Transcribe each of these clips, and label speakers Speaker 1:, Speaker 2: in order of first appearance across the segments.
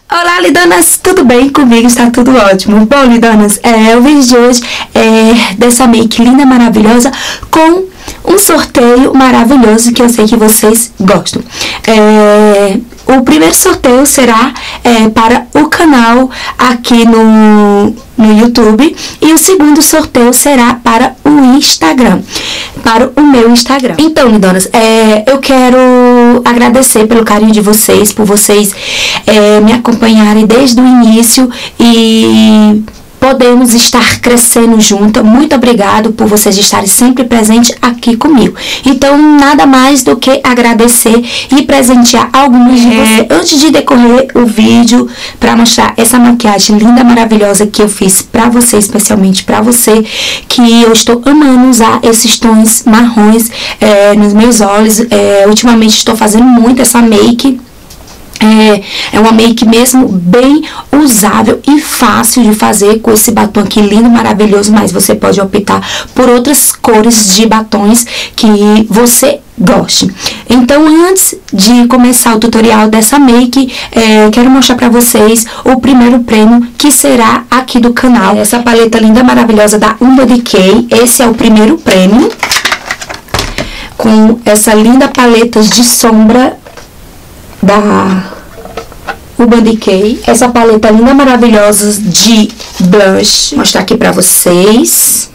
Speaker 1: Olá, lindonas, tudo bem? Comigo está tudo ótimo. Bom, lindonas, o vídeo de hoje é dessa make linda, maravilhosa, com um sorteio maravilhoso que eu sei que vocês gostam. O primeiro sorteio será para o canal aqui no YouTube, e o segundo sorteio será para o Instagram, para o meu Instagram. Então, lindonas, eu quero agradecer pelo carinho de vocês, por vocês me acompanharem desde o início e podemos estar crescendo junto. Muito obrigado por vocês estarem sempre presentes aqui comigo. Então, nada mais do que agradecer e presentear algumas de vocês. Antes de decorrer o vídeo, para mostrar essa maquiagem linda, maravilhosa que eu fiz para você, especialmente para você, que eu estou amando usar esses tons marrons nos meus olhos. Ultimamente estou fazendo muito essa make. É uma make mesmo bem usável e fácil de fazer com esse batom aqui lindo, maravilhoso, mas você pode optar por outras cores de batons que você goste. Então, antes de começar o tutorial dessa make, quero mostrar pra vocês o primeiro prêmio que será aqui do canal. Essa paleta linda, maravilhosa da Urban Decay. Esse é o primeiro prêmio, com essa linda paleta de sombra da Urban Decay. Essa paleta linda, maravilhosa de blush. Vou mostrar aqui pra vocês.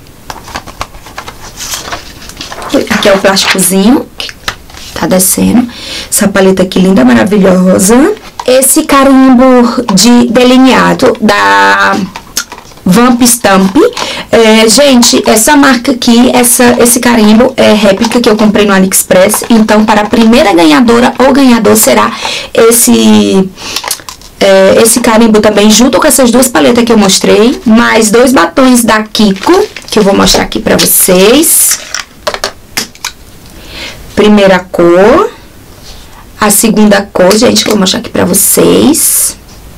Speaker 1: Aqui é o plásticozinho que tá descendo. Essa paleta aqui linda, maravilhosa. Esse carimbo de delineado da Vamp Stamp. Gente, essa marca aqui, esse carimbo é réplica que eu comprei no AliExpress. Então, para a primeira ganhadora ou ganhador será esse carimbo também, junto com essas duas paletas que eu mostrei. Mais dois batons da Kiko, que eu vou mostrar aqui pra vocês. Primeira cor. A segunda cor, gente, que eu vou mostrar aqui pra vocês.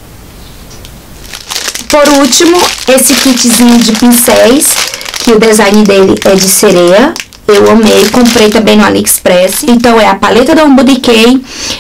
Speaker 1: Por último, esse kitzinho de pincéis, que o design dele é de sereia. Eu amei, comprei também no AliExpress. Então, é a paleta da Urban Decay,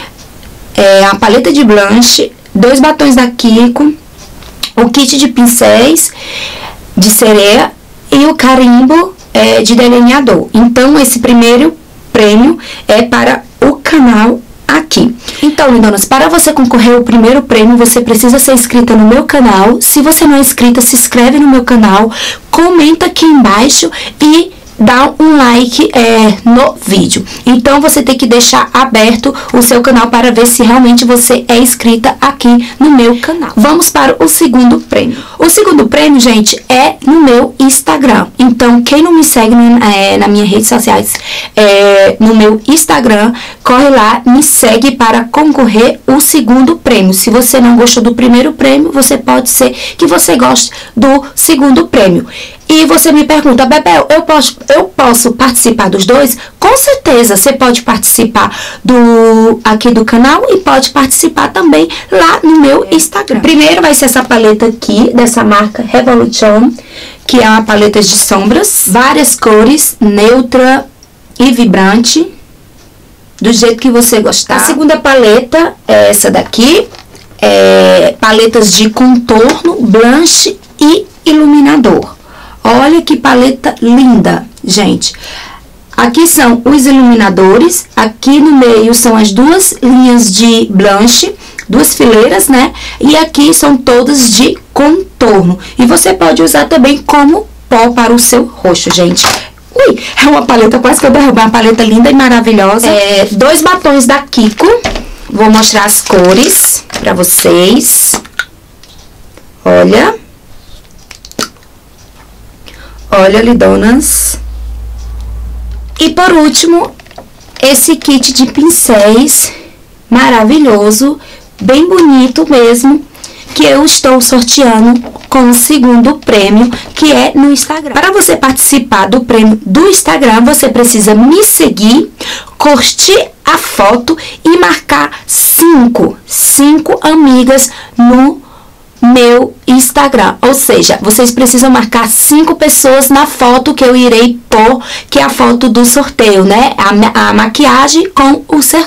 Speaker 1: a paleta de blush, dois batons da Kiko, o kit de pincéis de sereia e o carimbo de delineador. Então, esse primeiro prêmio é para o canal aqui. Então, lindonas, para você concorrer ao primeiro prêmio, você precisa ser inscrita no meu canal. Se você não é inscrita, se inscreve no meu canal, comenta aqui embaixo e dá um like no vídeo. Então, você tem que deixar aberto o seu canal para ver se realmente você é inscrita aqui no meu canal. Vamos para o segundo prêmio. O segundo prêmio, gente, é no meu Instagram. Então, quem não me segue nas minhas redes sociais, no meu Instagram, corre lá, me segue para concorrer o segundo prêmio. Se você não gostou do primeiro prêmio, você pode ser que você goste do segundo prêmio. E você me pergunta, Bebel, eu posso participar dos dois? Com certeza, você pode participar aqui do canal e pode participar também lá no meu Instagram. Primeiro vai ser essa paleta aqui, dessa marca Revolution, que é uma paleta de sombras, várias cores, neutra e vibrante, do jeito que você gostar. A segunda paleta é essa daqui, paletas de contorno, blush e iluminador. Olha que paleta linda, gente. Aqui são os iluminadores, aqui no meio são as duas linhas de blush, duas fileiras, né? E aqui são todas de contorno. E você pode usar também como pó para o seu rosto, gente. Ui, é uma paleta, quase que eu derrubei, uma paleta linda e maravilhosa. Dois batons da Kiko. Vou mostrar as cores pra vocês. Olha. Olha, lindonas. E por último, esse kit de pincéis maravilhoso, bem bonito mesmo, que eu estou sorteando com o segundo prêmio, que é no Instagram. Para você participar do prêmio do Instagram, você precisa me seguir, curtir a foto e marcar cinco amigas no meu Instagram. Ou seja, vocês precisam marcar 5 pessoas na foto que eu irei pôr, que é a foto do sorteio, né? A maquiagem com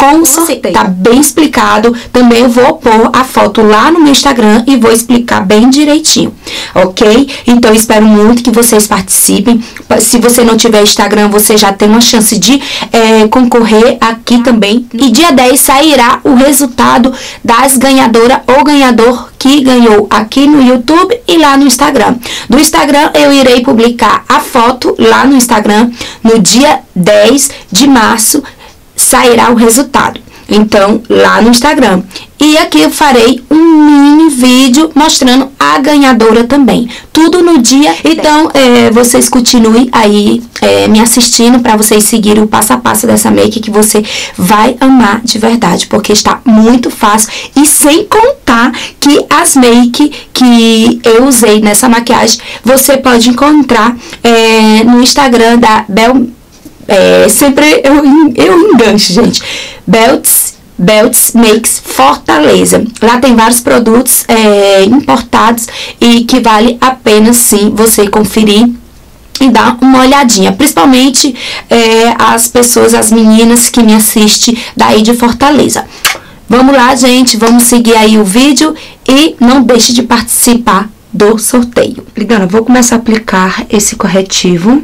Speaker 1: com o sorteio. Tá bem explicado. Também eu vou pôr a foto lá no meu Instagram e vou explicar bem direitinho, ok? Então, espero muito que vocês participem. Se você não tiver Instagram, você já tem uma chance de concorrer aqui também. E dia 10 sairá o resultado das ganhadoras ou ganhador que ganhou aqui no YouTube e lá no Instagram. Do Instagram, eu irei publicar a foto lá no Instagram. No dia 10 de março, sairá o resultado. Então, lá no Instagram. E aqui eu farei um mini vídeo mostrando a ganhadora também. Tudo no dia. Então, vocês continuem aí me assistindo para vocês seguirem o passo a passo dessa make que você vai amar de verdade. Porque está muito fácil. E sem contar que as make que eu usei nessa maquiagem, você pode encontrar no Instagram da Bel... sempre eu engancho, gente. Belts Makes Fortaleza. Lá tem vários produtos importados e que vale a pena sim você conferir e dar uma olhadinha. Principalmente as pessoas, as meninas que me assistem daí de Fortaleza. Vamos lá, gente. Vamos seguir aí o vídeo e não deixe de participar do sorteio. Ligando, vou começar a aplicar esse corretivo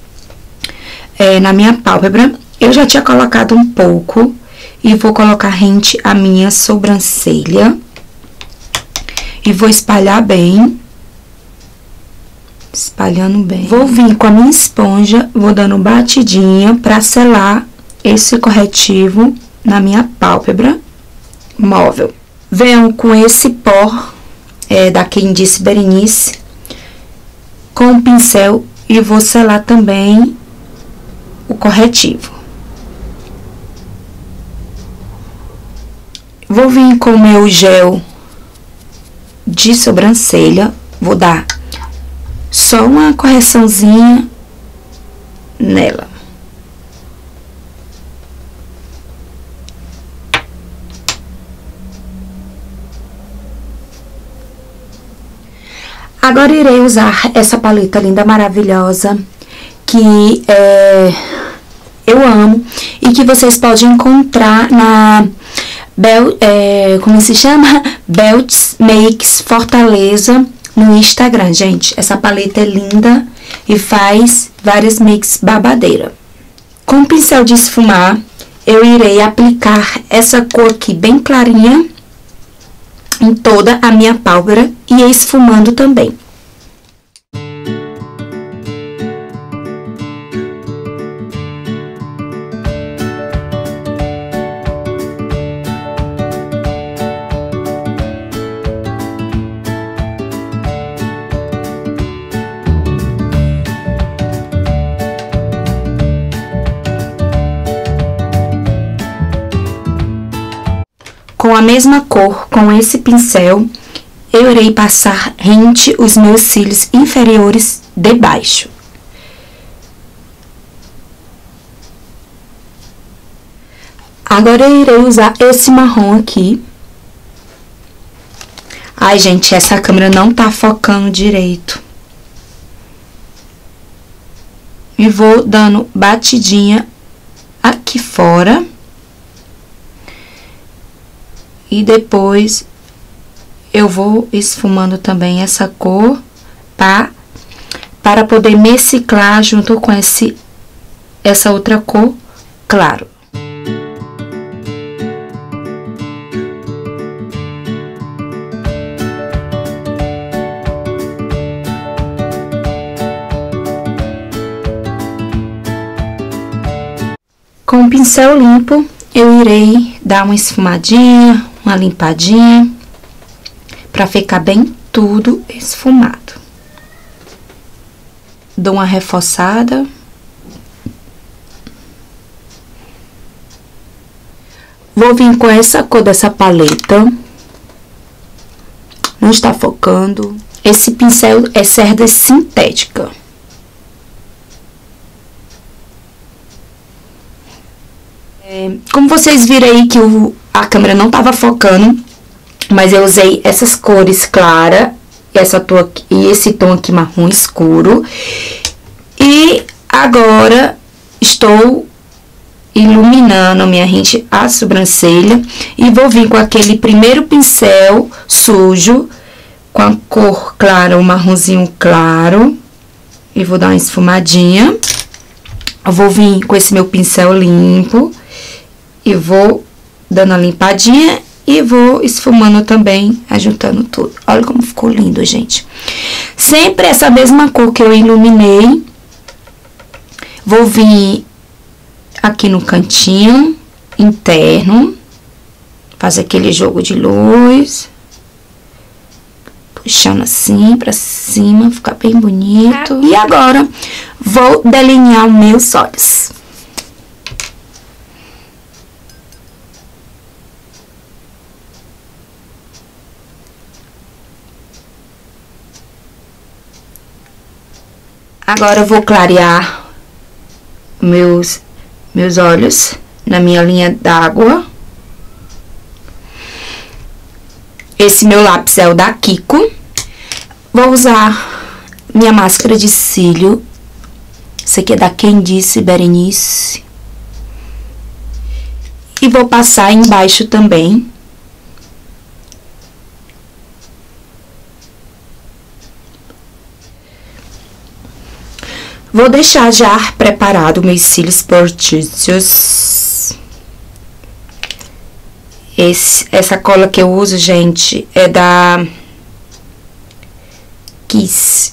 Speaker 1: na minha pálpebra. Eu já tinha colocado um pouco e vou colocar rente à minha sobrancelha e vou espalhar bem, espalhando bem. Vou vir com a minha esponja, vou dando batidinha para selar esse corretivo na minha pálpebra móvel. Venho com esse pó da Candice Berenice com o pincel e vou selar também o corretivo. Vou vir com o meu gel de sobrancelha, vou dar só uma correçãozinha nela. Agora irei usar essa paleta linda, maravilhosa, que eu amo e que vocês podem encontrar na como se chama? Belts Makes Fortaleza no Instagram, gente. Essa paleta é linda e faz várias makes babadeira. Com o pincel de esfumar, eu irei aplicar essa cor aqui bem clarinha em toda a minha pálpebra e esfumando também. Com a mesma cor, com esse pincel, eu irei passar rente os meus cílios inferiores de baixo. Agora eu irei usar esse marrom aqui. Ai, gente, essa câmera não tá focando direito. E vou dando batidinha aqui fora. E depois eu vou esfumando também essa cor para poder mesclar junto com essa outra cor claro. Com o pincel limpo, eu irei dar uma esfumadinha, uma limpadinha, para ficar bem tudo esfumado. Dou uma reforçada. Vou vir com essa cor dessa paleta. Não está focando. Esse pincel é cerda sintética. Como vocês viram aí que a câmera não tava focando, mas eu usei essas cores claras, esse tom aqui marrom escuro. E agora estou iluminando, minha gente, a sobrancelha. E vou vir com aquele primeiro pincel sujo, com a cor clara, o marronzinho claro. E vou dar uma esfumadinha. Eu vou vir com esse meu pincel limpo. E vou dando a limpadinha e vou esfumando também, ajuntando tudo. Olha como ficou lindo, gente. Sempre essa mesma cor que eu iluminei. Vou vir aqui no cantinho interno, fazer aquele jogo de luz, puxando assim pra cima, ficar bem bonito. E agora, vou delinear os meus olhos. Agora, eu vou clarear meus olhos na minha linha d'água. Esse meu lápis é o da Kiko. Vou usar minha máscara de cílio. Esse aqui é da Candice Berenice. E vou passar embaixo também. Vou deixar já preparado meus cílios postiços. Essa cola que eu uso, gente, é da Kiss.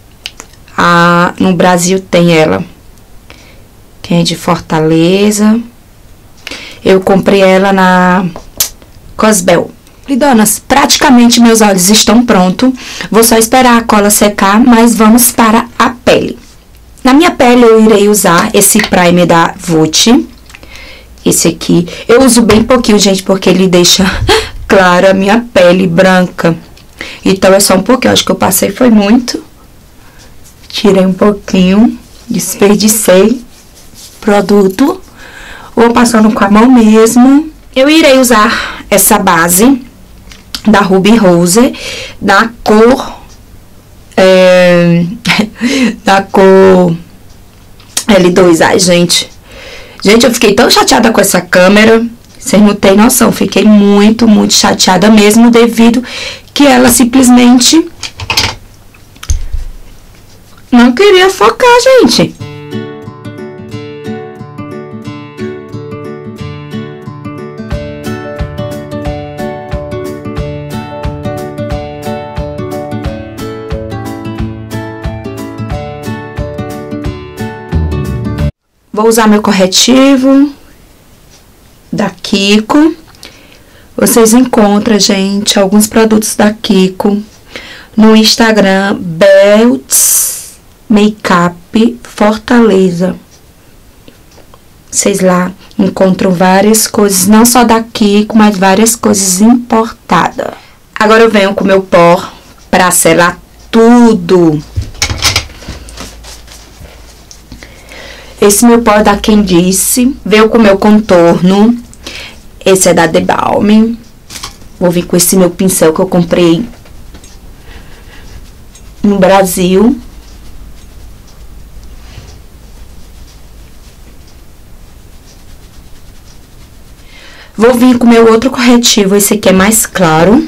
Speaker 1: No Brasil tem ela. Que é de Fortaleza. Eu comprei ela na Cosbel. E, donas, praticamente meus olhos estão prontos. Vou só esperar a cola secar, mas vamos para a pele. Na minha pele, eu irei usar esse primer da Vult. Esse aqui. Eu uso bem pouquinho, gente, porque ele deixa clara a minha pele branca. Então, é só um pouquinho. Acho que eu passei foi muito. Tirei um pouquinho. Desperdicei produto. Vou passando com a mão mesmo. Eu irei usar essa base da Ruby Rose, da cor... da cor L2. Ai, gente, eu fiquei tão chateada com essa câmera, vocês não têm noção. Fiquei muito chateada mesmo, devido que ela simplesmente não queria focar, gente. Vou usar meu corretivo da Kiko. Vocês encontram, gente, alguns produtos da Kiko no Instagram, Belts Makeup Fortaleza. Vocês lá encontram várias coisas, não só da Kiko, mas várias coisas importadas. Agora eu venho com o meu pó pra selar tudo. Esse meu pó é da Candice. Veio com o meu contorno. Esse é da The Balm. Vou vir com esse meu pincel que eu comprei no Brasil. Vou vir com o meu outro corretivo. Esse aqui é mais claro.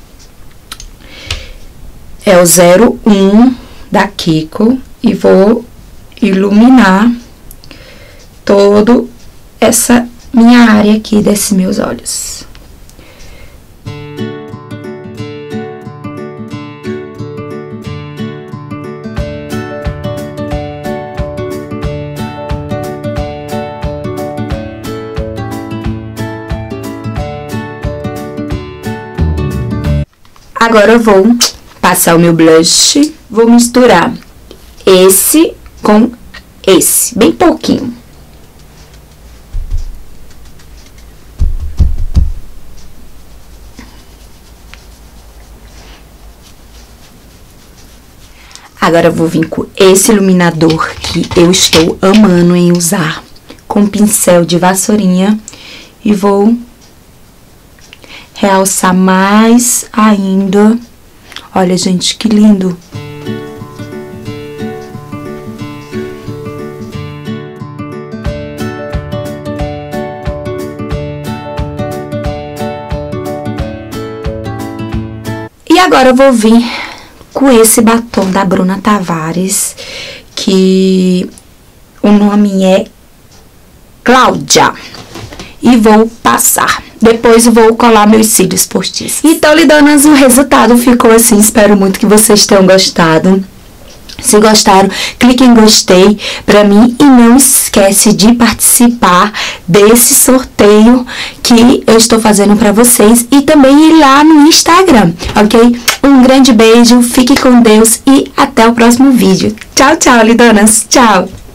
Speaker 1: É o 01 da Kiko. E vou iluminar toda essa minha área aqui desses meus olhos. Agora eu vou passar o meu blush, vou misturar esse com esse, bem pouquinho. Agora eu vou vir com esse iluminador que eu estou amando em usar, com pincel de vassourinha, e vou realçar mais ainda. Olha, gente, que lindo! agora eu vou vir com esse batom da Bruna Tavares, que o nome é Cláudia. E vou passar. Depois vou colar meus cílios postiços. Então, lindonas, o resultado ficou assim. Espero muito que vocês tenham gostado. Se gostaram, clique em gostei pra mim e não esquece de participar desse sorteio que eu estou fazendo pra vocês e também ir lá no Instagram, ok? Um grande beijo, fique com Deus e até o próximo vídeo. Tchau, tchau, lindonas. Tchau!